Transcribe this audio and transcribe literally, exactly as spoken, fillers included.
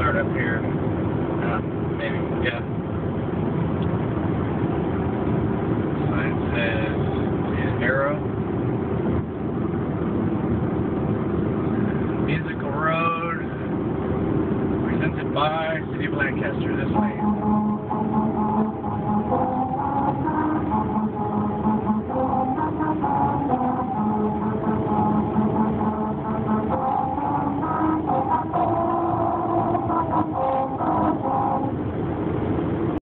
start up here. Uh, maybe, yeah. Sign says arrow. Musical Road. Presented by City of Lancaster this way.